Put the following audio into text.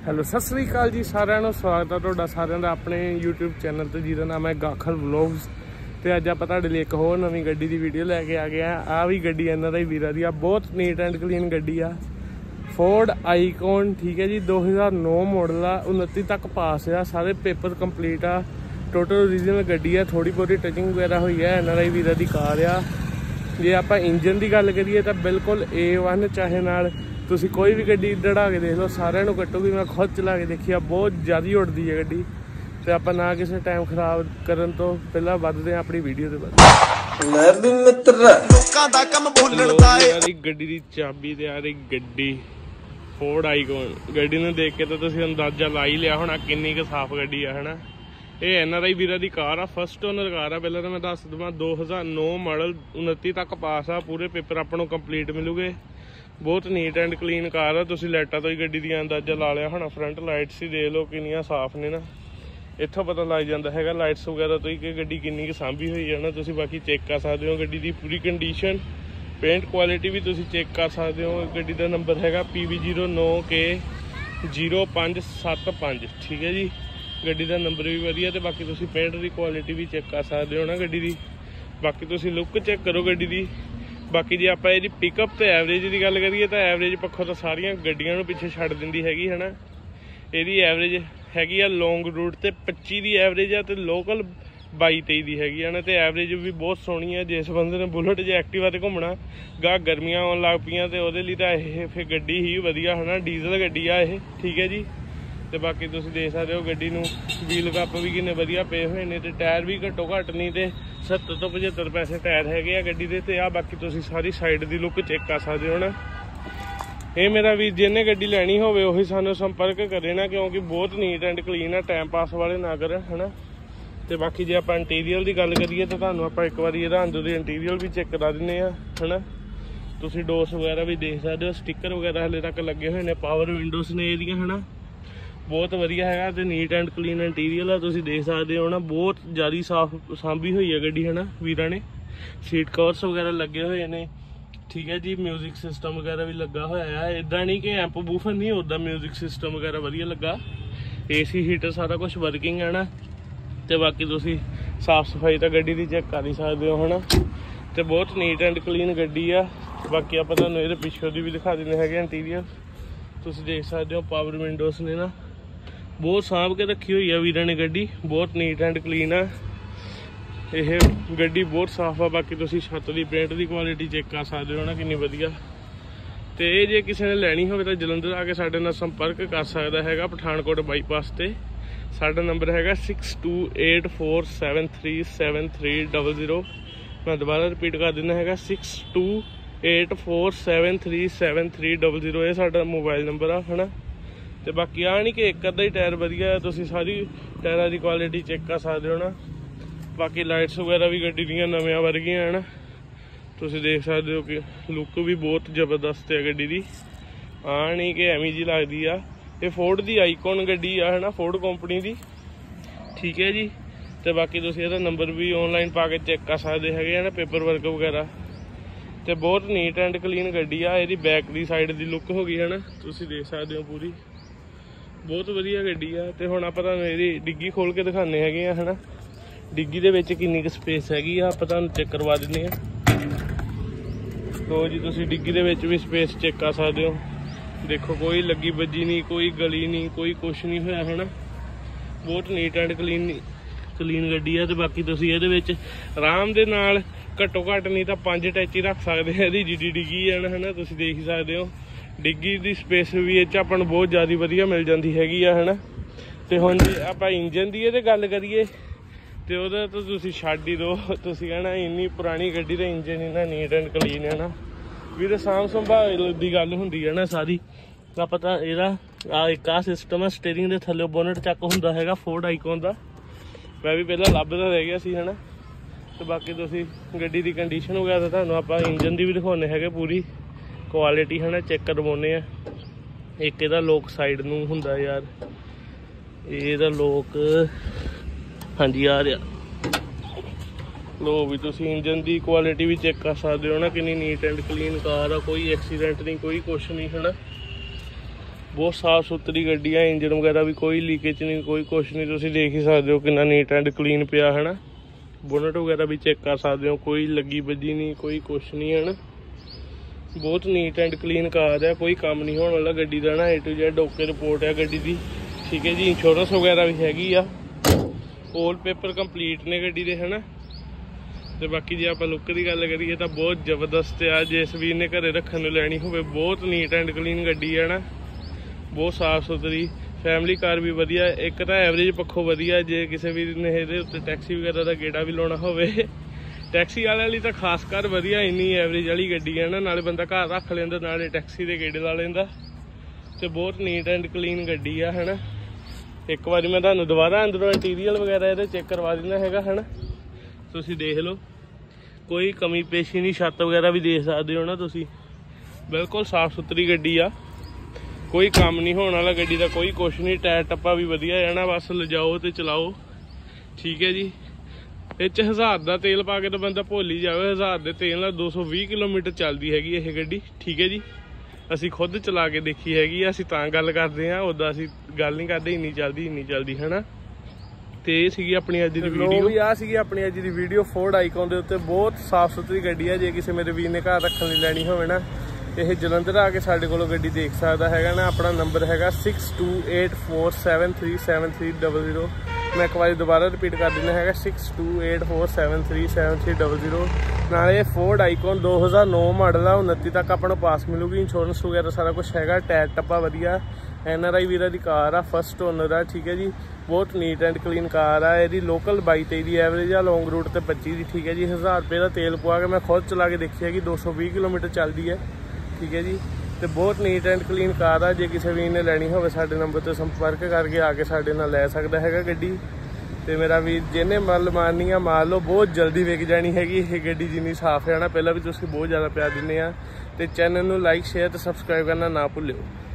Hello Sat Sri ਅਕਾਲ ਜੀ ਸਾਰਿਆਂ ਨੂੰ। ਸਵਾਗਤ ਹੈ ਤੁਹਾਡਾ ਸਾਰਿਆਂ ਦਾ ਆਪਣੇ YouTube ਚੈਨਲ ਤੇ ਜਿਹਦਾ ਨਾਮ ਹੈ ਗਾਖਲ ਵਲੋਗਸ। ਤੇ ਅੱਜ ਆਪਾਂ ਤੁਹਾਡੇ ਲਈ ਇੱਕ ਹੋਰ ਨਵੀਂ ਗੱਡੀ ਦੀ ਵੀਡੀਓ ਲੈ ਕੇ ਆ ਗਏ ਆ। ਵੀ ਗੱਡੀ ਇਹਨਾਂ ਦਾ ਹੀ ਵੀਰਾਂ ਦੀ ਆ, ਬਹੁਤ ਨੀਟ ਐਂਡ ਕਲੀਨ ਗੱਡੀ ਆ, ਫੋਰਡ ਆਈਕਨ। ਠੀਕ ਹੈ ਜੀ, 2009 ਮਾਡਲ ਆ, 29 ਤੱਕ ਪਾਸ ਆ, ਸਾਰੇ ਪੇਪਰ ਕੰਪਲੀਟ ਆ, ਟੋਟਲ ਓਰੀਜਨਲ ਗੱਡੀ ਆ, ਥੋੜੀ ਬਹੁਤੀ ਟਚਿੰਗ ਵਗੈਰਾ ਹੋਈ ਹੈ। ਇਹਨਾਂ ਦਾ ਹੀ ਵੀਰਾਂ ਦੀ ਕਾਰ ਆ। ਜੇ ਆਪਾਂ ਇੰਜਨ ਦੀ ਗੱਲ ਕਰੀਏ ਤਾਂ ਬਿਲਕੁਲ A1, ਚਾਹੇ ਨਾਲ ਤੁਸੀਂ ਕੋਈ ਵੀ ਗੱਡੀ ਦੜਾ ਕੇ ਦੇਖ ਲਓ, ਸਾਰਿਆਂ ਨੂੰ ਕੱਟੂਗੀ। ਮੈਂ ਖੁਦ ਚਲਾ ਕੇ ਦੇਖੀ ਆ, ਬਹੁਤ ਜ਼ਿਆਦਾ ਉੱਡਦੀ ਹੈ ਗੱਡੀ। ਤੇ ਆਪਾਂ ਨਾ ਕਿਸੇ ਟਾਈਮ ਖਰਾਬ ਕਰਨ ਤੋਂ ਪਹਿਲਾਂ ਵੱਧਦੇ ਆ ਆਪਣੀ ਵੀਡੀਓ ਦੇ ਬਾਅਦ। ਲੋਕਾਂ ਦਾ ਕੰਮ ਭੁੱਲਣ ਦਾ ਏ। ਗੱਡੀ ਦੀ ਚਾਬੀ ਤੇ ਆ ਰਹੀ ਗੱਡੀ ਫੋਰਡ ਆਈਕਨ। ਗੱਡੀ ਨੂੰ ਦੇਖ ਕੇ ਤਾਂ ਤੁਸੀਂ ਅੰਦਾਜ਼ਾ ਲਾ ਹੀ ਲਿਆ ਹੋਣਾ ਕਿੰਨੀ ਕੁ ਸਾਫ਼ ਗੱਡੀ ਆ, ਹਨਾ। ਇਹ NRI ਵੀਰਾਂ ਦੀ ਕਾਰ ਆ, ਫਸਟ ਓਨਰ ਕਾਰ ਆ। ਪਹਿਲਾਂ ਤਾਂ ਮੈਂ ਦੱਸ ਦਵਾਂ 2009 ਮਾਡਲ, 29 ਤੱਕ ਪਾਸ ਆ, ਪੂਰੇ ਪੇਪਰ ਆਪਾਂ ਨੂੰ ਕੰਪਲੀਟ ਮਿਲੂਗੇ। ਬਹੁਤ ਨੀਟ ਐਂਡ ਕਲੀਨ ਕਾਰ ਆ। ਤੁਸੀਂ ਲਾਈਟਾਂ ਤੋਂ ਹੀ ਗੱਡੀ ਦੀ ਅੰਦਾਜ਼ਾ ਲਾ ਲਿਆ ਹੋਣਾ, ਫਰੰਟ ਲਾਈਟਸ ਹੀ ਦੇਖ ਲਓ ਕਿੰਨੀਆਂ ਸਾਫ਼ ਨੇ ਨਾ। ਇੱਥੋਂ ਪਤਾ ਲੱਗ ਜਾਂਦਾ ਹੈਗਾ ਲਾਈਟਸ ਵਗੈਰਾ ਤੋਂ ਹੀ ਕਿ ਗੱਡੀ ਕਿੰਨੀ ਕੁ ਸਾਂਭੀ ਹੋਈ ਹੈ ਨਾ। ਤੁਸੀਂ ਬਾਕੀ ਚੈੱਕ ਕਰ ਸਕਦੇ ਹੋ ਗੱਡੀ ਦੀ ਪੂਰੀ ਕੰਡੀਸ਼ਨ, ਪੇਂਟ ਕੁਆਲਿਟੀ ਵੀ ਤੁਸੀਂ ਚੈੱਕ ਕਰ ਸਕਦੇ ਹੋ। ਗੱਡੀ ਦਾ ਨੰਬਰ ਹੈਗਾ PB09K0575। ਠੀਕ ਹੈ ਜੀ, ਗੱਡੀ ਦਾ ਨੰਬਰ ਵੀ ਵਧੀਆ। ਤੇ ਬਾਕੀ ਤੁਸੀਂ ਪੇਂਟ ਦੀ ਕੁਆਲਿਟੀ ਵੀ ਚੈੱਕ ਕਰ ਸਕਦੇ ਹੋ ਨਾ ਗੱਡੀ ਦੀ। ਬਾਕੀ ਤੁਸੀਂ ਲੁੱਕ ਚੈੱਕ ਕਰੋ ਗੱਡੀ ਦੀ। ਬਾਕੀ ਜੇ ਆਪਾਂ ਇਹਦੀ ਪਿਕਅਪ ਤੇ ਐਵਰੇਜ ਦੀ ਗੱਲ ਕਰੀਏ ਤਾਂ ਐਵਰੇਜ ਪੱਖੋਂ ਤਾਂ ਸਾਰੀਆਂ ਗੱਡੀਆਂ ਨੂੰ ਪਿੱਛੇ ਛੱਡ ਦਿੰਦੀ ਹੈਗੀ, ਹੈ ਨਾ। ਇਹਦੀ ਐਵਰੇਜ ਹੈਗੀ ਆ ਲੌਂਗ ਰੂਟ ਤੇ 25 ਦੀ ਐਵਰੇਜ ਆ, ਤੇ ਲੋਕਲ 22-23 ਦੀ ਹੈਗੀ ਆ ਨਾ। ਤੇ ਐਵਰੇਜ ਵੀ ਬਹੁਤ ਸੋਹਣੀ ਆ। ਜਿਸ ਬੰਦੇ ਨੇ ਬੁਲਟ ਜਾਂ ਐਕਟਿਵਾ ਤੇ ਘੁੰਮਣਾ, ਗਾਹ ਗਰਮੀਆਂ ਆਉਣ ਲੱਗ ਪਈਆਂ, ਤੇ ਉਹਦੇ ਲਈ ਤਾਂ ਇਹ ਫਿਰ ਗੱਡੀ ਹੀ ਵਧੀਆ, ਹੈ ਨਾ। ਡੀਜ਼ਲ ਗੱਡੀ ਆ ਇਹ, ਠੀਕ ਹੈ ਜੀ। ਤੇ ਬਾਕੀ ਤੁਸੀਂ ਦੇਖ ਸਕਦੇ ਹੋ ਗੱਡੀ ਨੂੰ ਵੀਲ ਕੱਪ ਵੀ ਕਿੰਨੇ ਵਧੀਆ ਪਏ ਹੋਏ ਨੇ, ਤੇ ਟਾਇਰ ਵੀ ਘੱਟੋ ਘੱਟ ਨਹੀਂ ਤੇ 70 ਤੋਂ 75 ਪੈਸੇ ਟਾਇਰ ਹੈਗੇ ਆ ਗੱਡੀ ਦੇ। ਤੇ ਆ ਬਾਕੀ ਤੁਸੀਂ ਸਾਰੀ ਸਾਈਡ ਦੀ ਲੁੱਕ ਚੈੱਕ ਕਰ ਸਕਦੇ ਹੋ ਨਾ। ਇਹ ਮੇਰਾ ਵੀਰ ਜਿਹਨੇ ਗੱਡੀ ਲੈਣੀ ਹੋਵੇ ਉਹੀ ਸਾਨੂੰ ਸੰਪਰਕ ਕਰੇ ਨਾ, ਕਿਉਂਕਿ ਬਹੁਤ ਨੀਟ ਐਂਡ ਕਲੀਨ ਆ, ਟਾਈਮ ਪਾਸ ਵਾਲੇ ਨਾ ਕਰਨ, ਹਨਾ। ਤੇ ਬਾਕੀ ਜੇ ਆਪਾਂ ਇੰਟੀਰੀਅਰ ਦੀ ਗੱਲ ਕਰੀਏ ਤਾਂ ਤੁਹਾਨੂੰ ਆਪਾਂ ਇੱਕ ਵਾਰੀ ਇਹਦਾ ਅੰਦਰ ਦੀ ਇੰਟੀਰੀਅਰ ਵੀ ਚੈੱਕ ਕਰਾ ਦਿੰਦੇ ਆ, ਹਨਾ। ਤੁਸੀਂ ਡੋਰਸ ਵਗੈਰਾ ਵੀ ਦੇਖ ਸਕਦੇ ਹੋ, ਸਟਿੱਕਰ ਵਗੈਰਾ ਹਲੇ ਤੱਕ ਲੱਗੇ ਹੋਏ ਨੇ, ਪਾਵਰ ਵਿੰਡੋਜ਼ ਨੇ ਇਹਦੀਆਂ, ਹਨਾ। ਬਹੁਤ ਵਧੀਆ ਹੈਗਾ ਤੇ ਨੀਟ ਐਂਡ ਕਲੀਨ ਇੰਟੀਰੀਅਰ ਆ, ਤੁਸੀਂ ਦੇਖ ਸਕਦੇ ਹੋ ਨਾ। ਬਹੁਤ ਜ਼ਿਆਦਾ ਸਾਫ਼ ਸਾਂਭੀ ਹੋਈ ਹੈ ਗੱਡੀ, ਹਨਾ ਵੀਰਾਂ ਨੇ। ਸੀਟ ਕਵਰਸ ਵਗੈਰਾ ਲੱਗੇ ਹੋਏ ਨੇ, ਠੀਕ ਹੈ ਜੀ। ਮਿਊਜ਼ਿਕ ਸਿਸਟਮ ਵਗੈਰਾ ਵੀ ਲੱਗਾ ਹੋਇਆ ਹੈ। ਇੱਦਾਂ ਨਹੀਂ ਕਿ ਐਂਪ ਬੂਫਰ ਨਹੀਂ, ਉੱਦਾਂ ਮਿਊਜ਼ਿਕ ਸਿਸਟਮ ਵਗੈਰਾ ਵਧੀਆ ਲੱਗਾ। AC ਹੀਟਰ ਸਾਰਾ ਕੁਛ ਵਰਕਿੰਗ ਹੈ ਨਾ। ਤੇ ਬਾਕੀ ਤੁਸੀਂ ਸਾਫ਼ ਸਫਾਈ ਤਾਂ ਗੱਡੀ ਦੀ ਚੈੱਕ ਕਰ ਹੀ ਸਕਦੇ ਹੋ, ਹਨਾ। ਤੇ ਬਹੁਤ ਨੀਟ ਐਂਡ ਕਲੀਨ ਗੱਡੀ ਆ। ਬਾਕੀ ਆਪਾਂ ਤੁਹਾਨੂੰ ਇਹਦੇ ਪਿੱਛੋਂ ਦੀ ਵੀ ਦਿਖਾ ਦਿੰਦੇ ਹੈਗੇ ਇੰਟੀਰੀਅਰ। ਤੁਸੀਂ ਦੇਖ ਸਕਦੇ ਹੋ ਪਾਵਰ ਵਿੰਡੋਜ਼ ਨੇ ਨਾ, ਬਹੁਤ ਸਾਂਭ ਕੇ ਰੱਖੀ ਹੋਈ ਆ ਵੀਰਾਂ ਨੇ ਗੱਡੀ, ਬਹੁਤ ਨੀਟ ਐਂਡ ਕਲੀਨ ਆ ਇਹ ਗੱਡੀ, ਬਹੁਤ ਸਾਫ਼ ਆ। ਬਾਕੀ ਤੁਸੀਂ ਛੱਤ ਦੀ ਪੇਂਟ ਦੀ ਕੁਆਲਿਟੀ ਚੈੱਕ ਕਰ ਸਕਦੇ ਹੋ ਨਾ, ਕਿੰਨੀ ਵਧੀਆ। ਤੇ ਇਹ ਜੇ ਕਿਸੇ ਨੇ ਲੈਣੀ ਹੋਵੇ ਤਾਂ ਜਲੰਧਰ ਆ ਕੇ ਸਾਡੇ ਨਾਲ ਸੰਪਰਕ ਕਰ ਸਕਦਾ ਹੈਗਾ, ਪਠਾਨਕੋਟ ਬਾਈਪਾਸ ਤੇ। ਸਾਡਾ ਨੰਬਰ ਹੈਗਾ 6284737300। ਮੈਂ ਦੁਬਾਰਾ ਰਿਪੀਟ ਕਰ ਦਿੰਦਾ ਹੈਗਾ 6284737300। ਇਹ ਸਾਡਾ ਮੋਬਾਈਲ ਨੰਬਰ ਆ, ਹਨਾ। ਤੇ ਬਾਕੀ ਆ ਨਹੀਂ ਕਿ ਇੱਕ ਅੱਧਾ ਹੀ ਟਾਇਰ ਵਧੀਆ ਹੈ, ਤੁਸੀਂ ਸਾਰੀ ਟਾਇਰਾਂ ਦੀ ਕੁਆਲਿਟੀ ਚੈੱਕ ਕਰ ਸਕਦੇ ਹੋ ਨਾ। ਬਾਕੀ ਲਾਈਟਸ ਵਗੈਰਾ ਵੀ ਗੱਡੀ ਦੀਆਂ ਨਵਿਆਂ ਵਰਗੀਆਂ ਹਨ, ਤੁਸੀਂ ਦੇਖ ਸਕਦੇ ਹੋ ਕਿ ਲੁੱਕ ਵੀ ਬਹੁਤ ਜ਼ਬਰਦਸਤ ਹੈ ਗੱਡੀ ਦੀ। ਆ ਨਹੀਂ ਕਿ ਐਵੇਂ ਜੀ ਲੱਗਦੀ ਆ। ਇਹ ਫੋਰਡ ਦੀ ਆਈਕਨ ਗੱਡੀ ਆ, ਹੈ ਨਾ, ਫੋਰਡ ਕੰਪਨੀ ਦੀ, ਠੀਕ ਹੈ ਜੀ। ਤੇ ਬਾਕੀ ਤੁਸੀਂ ਇਹਦਾ ਨੰਬਰ ਵੀ ਔਨਲਾਈਨ ਪਾ ਕੇ ਚੈੱਕ ਕਰ ਸਕਦੇ ਹੈਗੇ ਆ ਨਾ, ਪੇਪਰ ਵਰਕ ਵਗੈਰਾ। ਤੇ ਬਹੁਤ ਨੀਟ ਐਂਡ ਕਲੀਨ ਗੱਡੀ ਆ। ਇਹਦੀ ਬੈਕ ਦੀ ਸਾਈਡ ਦੀ ਲੁੱਕ ਹੋ ਗਈ, ਹੈ ਨਾ, ਤੁਸੀਂ ਦੇਖ ਸਕਦੇ ਹੋ ਪੂਰੀ, ਬਹੁਤ ਵਧੀਆ ਗੱਡੀ ਆ। ਤੇ ਹੁਣ ਆਪਾਂ ਤੁਹਾਨੂੰ ਇਹਦੀ ਡਿੱਗੀ ਖੋਲ ਕੇ ਦਿਖਾਉਂਦੇ ਹੈਗੇ ਆ, ਹੈ ਨਾ। ਡਿੱਗੀ ਦੇ ਵਿੱਚ ਕਿੰਨੀ ਕੁ ਸਪੇਸ ਹੈਗੀ ਆ ਆਪਾਂ ਤੁਹਾਨੂੰ ਚੈੱਕ ਕਰਵਾ ਦਿੰਦੇ ਆ। ਲੋ ਜੀ, ਤੁਸੀਂ ਡਿੱਗੀ ਦੇ ਵਿੱਚ ਵੀ ਸਪੇਸ ਚੈੱਕ ਕਰ ਸਕਦੇ ਹੋ। ਦੇਖੋ ਕੋਈ ਲੱਗੀ ਵੱਜੀ ਨਹੀਂ, ਕੋਈ ਗਲੀ ਨਹੀਂ, ਕੋਈ ਕੁਛ ਨਹੀਂ ਹੋਇਆ, ਹੈ ਨਾ। ਬਹੁਤ ਨੀਟ ਐਂਡ ਕਲੀਨ ਗੱਡੀ ਆ। ਤੇ ਬਾਕੀ ਤੁਸੀਂ ਇਹਦੇ ਵਿੱਚ ਆਰਾਮ ਦੇ ਨਾਲ ਘੱਟੋ ਘੱਟ ਨਹੀਂ ਤਾਂ 5 ਅਟੈਚੀ ਰੱਖ ਸਕਦੇ ਆ। ਇਹਦੀ ਜਿੱਡੀ ਡਿੱਗੀ ਹੈ ਨਾ, ਤੁਸੀਂ ਦੇਖ ਹੀ ਸਕਦੇ ਹੋ। ਡਿੱਗੀ ਦੀ ਸਪੇਸ ਵੀ ਇਹ 'ਚ ਆਪਾਂ ਨੂੰ ਬਹੁਤ ਜ਼ਿਆਦਾ ਵਧੀਆ ਮਿਲ ਜਾਂਦੀ ਹੈਗੀ ਆ, ਹੈ ਨਾ। ਤੇ ਹੁਣ ਜੇ ਆਪਾਂ ਇੰਜਨ ਦੀ ਇਹਦੇ ਗੱਲ ਕਰੀਏ ਤੇ ਉਹਦਾ ਤਾਂ ਤੁਸੀਂ ਛੱਡ ਹੀ ਦਿਓ। ਤੁਸੀਂ ਕਹਿਣਾ ਇੰਨੀ ਪੁਰਾਣੀ ਗੱਡੀ ਦਾ ਇੰਜਨ ਇੰਨਾ ਨੀਟ ਐਂਡ ਕਲੀਨ ਹੈ ਨਾ। ਵੀ ਤਾਂ ਸਾਂਭ ਸੰਭਾਲ ਦੀ ਗੱਲ ਹੁੰਦੀ ਹੈ ਨਾ ਸਾਰੀ। ਆਪਾਂ ਤਾਂ ਇਹਦਾ ਇੱਕ ਆਹ ਸਿਸਟਮ ਆ, ਸਟੀਅਰਿੰਗ ਦੇ ਥੱਲੇ ਬੋਨਟ ਚੱਕ ਹੁੰਦਾ ਹੈਗਾ ਫੋਰਡ ਆਈਕਨ ਦਾ। ਮੈਂ ਵੀ ਪਹਿਲਾਂ ਲੱਭਦਾ ਰਹਿ ਗਿਆ ਸੀ, ਹੈ ਨਾ। ਤੇ ਬਾਕੀ ਤੁਸੀਂ ਗੱਡੀ ਦੀ ਕੰਡੀਸ਼ਨ ਵਗੈਰਾ ਤੁਹਾਨੂੰ ਆਪਾਂ ਇੰਜਨ ਦੀ ਵੀ ਦਿਖਾਉਂਦੇ ਹੈਗੇ, ਪੂਰੀ ਕੁਆਲਿਟੀ, ਹੈ ਨਾ, ਚੈੱਕ ਕਰਵਾਉਂਦੇ ਆ। ਇੱਕ ਇਹਦਾ ਲੋਕ ਸਾਈਡ ਨੂੰ ਹੁੰਦਾ ਯਾਰ, ਇਹਦਾ ਲੋਕ ਹਾਂਜੀ ਆ ਰਿਹਾ। ਲੋ ਵੀ ਤੁਸੀਂ ਇੰਜਨ ਦੀ ਕੁਆਲਿਟੀ ਵੀ ਚੈੱਕ ਕਰ ਸਕਦੇ ਹੋ ਨਾ, ਕਿੰਨੀ ਨੀਟ ਐਂਡ ਕਲੀਨ ਕਾਰ ਆ। ਕੋਈ ਐਕਸੀਡੈਂਟ ਨਹੀਂ, ਕੋਈ ਕੁਛ ਨਹੀਂ, ਹੈ ਨਾ। ਬਹੁਤ ਸਾਫ ਸੁਥਰੀ ਗੱਡੀ ਆ। ਇੰਜਨ ਵਗੈਰਾ ਵੀ ਕੋਈ ਲੀਕੇਜ ਨਹੀਂ, ਕੋਈ ਕੁਛ ਨਹੀਂ। ਤੁਸੀਂ ਦੇਖ ਹੀ ਸਕਦੇ ਹੋ ਕਿੰਨਾ ਨੀਟ ਐਂਡ ਕਲੀਨ ਪਿਆ ਹੈ ਨਾ। ਬੋਨਟ ਵਗੈਰਾ ਵੀ ਚੈੱਕ ਕਰ ਸਕਦੇ ਹੋ, ਕੋਈ ਲੱਗੀ ਵੱਜੀ ਨਹੀਂ, ਕੋਈ ਕੁਛ ਨਹੀਂ ਹੈ ਨਾ। ਬਹੁਤ ਨੀਟ ਐਂਡ ਕਲੀਨ ਕਾਰ ਹੈ, ਕੋਈ ਕੰਮ ਨਹੀਂ ਹੋਣ ਵਾਲਾ ਗੱਡੀ ਦਾ ਨਾ। A to Z okay report ਹੈ ਗੱਡੀ ਦੀ, ਠੀਕ ਹੈ ਜੀ। ਇੰਸ਼ੋਰੈਂਸ ਵਗੈਰਾ ਵੀ ਹੈਗੀ ਆ, ਆਲ ਪੇਪਰ ਕੰਪਲੀਟ ਨੇ ਗੱਡੀ ਦੇ ਹੈ ਨਾ। ਤੇ ਬਾਕੀ ਜੇ ਆਪਾਂ ਲੁੱਕ ਦੀ ਗੱਲ ਕਰੀਏ ਤਾਂ ਬਹੁਤ ਜ਼ਬਰਦਸਤ ਆ। ਜਿਸ ਵੀਰ ਨੇ ਘਰੇ ਰੱਖਣ ਨੂੰ ਲੈਣੀ ਹੋਵੇ, ਬਹੁਤ ਨੀਟ ਐਂਡ ਕਲੀਨ ਗੱਡੀ ਹੈ ਨਾ, ਬਹੁਤ ਸਾਫ ਸੁਥਰੀ। ਫੈਮਿਲੀ ਕਾਰ ਵੀ ਵਧੀਆ, ਇੱਕ ਤਾਂ ਐਵਰੇਜ ਪੱਖੋਂ ਵਧੀਆ। ਜੇ ਕਿਸੇ ਵੀਰ ਨੇ ਇਹਦੇ ਉੱਤੇ ਟੈਕਸੀ ਵਗੈਰਾ ਦਾ ਗੇੜਾ ਵੀ ਲਾਉਣਾ ਹੋਵੇ, ਟੈਕਸੀ ਵਾਲਿਆਂ ਲਈ ਤਾਂ ਖਾਸ ਕਰ ਵਧੀਆ। ਇੰਨੀ ਐਵਰੇਜ ਵਾਲੀ ਗੱਡੀ ਹੈ ਨਾ, ਨਾਲੇ ਬੰਦਾ ਘਰ ਰੱਖ ਲੈਂਦਾ, ਨਾਲੇ ਟੈਕਸੀ ਦੇ ਗੇੜੇ ਲਾ ਲੈਂਦਾ। ਤੇ ਬਹੁਤ ਨੀਟ ਐਂਡ ਕਲੀਨ ਗੱਡੀ ਆ ਹੈ ਨਾ। ਇੱਕ ਵਾਰੀ ਮੈਂ ਤੁਹਾਨੂੰ ਦੁਬਾਰਾ ਅੰਦਰੋਂ ਇੰਟੀਰੀਅਰ ਵਗੈਰਾ ਇਹਦੇ ਚੈੱਕ ਕਰਵਾ ਦਿੰਦਾ ਹੈਗਾ ਹੈ ਨਾ। ਤੁਸੀਂ ਦੇਖ ਲਓ, ਕੋਈ ਕਮੀ ਪੇਸ਼ੀ ਨਹੀਂ। ਛੱਤ ਵਗੈਰਾ ਵੀ ਦੇਖ ਸਕਦੇ ਹੋ ਨਾ ਤੁਸੀਂ, ਬਿਲਕੁਲ ਸਾਫ ਸੁਥਰੀ ਗੱਡੀ ਆ, ਕੋਈ ਕੰਮ ਨਹੀਂ ਹੋਣ ਵਾਲਾ ਗੱਡੀ ਦਾ, ਕੋਈ ਕੁਛ ਨਹੀਂ। ਟਾਇਰ ਟੱਪਾ ਵੀ ਵਧੀਆ ਜਾਣਾ, ਬਸ ਲਿਜਾਓ ਤੇ ਚਲਾਓ, ਠੀਕ ਹੈ ਜੀ। ਇਹ 'ਚ 1000 ਦਾ ਤੇਲ ਪਾ ਕੇ ਤਾਂ ਬੰਦਾ ਭੁੱਲ ਹੀ ਜਾਵੇ। 1000 ਦੇ ਤੇਲ ਨਾਲ 220 ਕਿਲੋਮੀਟਰ ਚੱਲਦੀ ਹੈਗੀ ਇਹ ਗੱਡੀ, ਠੀਕ ਹੈ ਜੀ। ਅਸੀਂ ਖੁਦ ਚਲਾ ਕੇ ਦੇਖੀ ਹੈਗੀ ਆ, ਅਸੀਂ ਤਾਂ ਗੱਲ ਕਰਦੇ ਹਾਂ, ਉੱਦਾਂ ਅਸੀਂ ਗੱਲ ਨਹੀਂ ਕਰਦੇ। ਇੰਨੀ ਚੱਲਦੀ ਹੈ ਨਾ। ਤੇ ਇਹ ਸੀਗੀ ਆਪਣੀ ਅੱਜ ਦੀ ਵੀਡੀਓ। ਵੀ ਆਹ ਸੀਗੀ ਆਪਣੀ ਅੱਜ ਦੀ ਵੀਡੀਓ ਫੋਰਡ ਆਈਕਨ ਦੇ ਉੱਤੇ। ਬਹੁਤ ਸਾਫ ਸੁਥਰੀ ਗੱਡੀ ਹੈ। ਜੇ ਕਿਸੇ ਮੇਰੇ ਵੀਰ ਨੇ ਘਰ ਰੱਖਣ ਲਈ ਲੈਣੀ ਹੋਵੇ ਨਾ, ਇਹ ਜਲੰਧਰ ਆ ਕੇ ਸਾਡੇ ਕੋਲੋਂ ਗੱਡੀ ਦੇਖ ਸਕਦਾ ਹੈਗਾ ਨਾ। ਆਪਣਾ ਨੰਬਰ ਹੈਗਾ 6284737300। ਮੈਂ ਇੱਕ ਵਾਰੀ ਦੁਬਾਰਾ ਰਿਪੀਟ ਕਰ ਦਿੰਦਾ ਹੈਗਾ 6284737300। ਨਾਲੇ ਫੋਰਡ ਆਈਕਨ 2009 ਮਾਡਲ ਆ, 29 ਤੱਕ ਆਪਾਂ ਨੂੰ ਪਾਸ ਮਿਲੂਗੀ। ਇੰਸ਼ੋਰੈਂਸ ਵਗੈਰਾ ਸਾਰਾ ਕੁਛ ਹੈਗਾ, ਟਾਇਰ ਟੱਪਾ ਵਧੀਆ। NRI ਵੀਰਾਂ ਦੀ ਕਾਰ ਆ, ਫਸਟ ਓਨਰ ਆ, ਠੀਕ ਹੈ ਜੀ। ਬਹੁਤ ਨੀਟ ਐਂਡ ਕਲੀਨ ਕਾਰ ਆ। ਇਹਦੀ ਲੋਕਲ 22-23 ਦੀ ਐਵਰੇਜ ਆ, ਲੌਂਗ ਰੂਟ ਤੇ 25 ਦੀ, ਠੀਕ ਹੈ ਜੀ। 1000 ਰੁਪਏ ਦਾ ਤੇਲ ਪਵਾ ਕੇ ਮੈਂ ਖੁਦ ਚਲਾ ਕੇ ਦੇਖੀ ਹੈਗੀ, 220 ਕਿਲੋਮੀਟਰ ਚੱਲਦੀ ਹੈ, ਠੀਕ ਹੈ ਜੀ। ਤੇ ਬਹੁਤ ਨੀਟ ਐਂਡ ਕਲੀਨ ਕਾਰ ਆ। ਜੇ ਕਿਸੇ ਵੀਰ ਨੇ ਲੈਣੀ ਹੋਵੇ, ਸਾਡੇ ਨੰਬਰ ਤੇ ਸੰਪਰਕ ਕਰਕੇ ਆ ਕੇ ਸਾਡੇ ਨਾਲ ਲੈ ਸਕਦਾ ਹੈਗਾ ਗੱਡੀ। ਤੇ ਮੇਰਾ ਵੀਰ ਜਿਹਨੇ ਮੱਲ ਮਾਰਨੀ ਆ ਮਾਰ ਲਓ, ਬਹੁਤ ਜਲਦੀ ਵਿਕ ਜਾਣੀ ਹੈਗੀ ਇਹ ਗੱਡੀ, ਜਿੰਨੀ ਸਾਫ਼ ਹੈ ਨਾ। ਪਹਿਲਾਂ ਵੀ ਤੁਸੀਂ ਬਹੁਤ ਜ਼ਿਆਦਾ ਪਿਆਰ ਦਿੰਦੇ ਆ। ਤੇ ਚੈਨਲ ਨੂੰ ਲਾਈਕ, ਸ਼ੇਅਰ ਤੇ ਸਬਸਕ੍ਰਾਈਬ ਕਰਨਾ ਨਾ ਭੁੱਲਿਓ।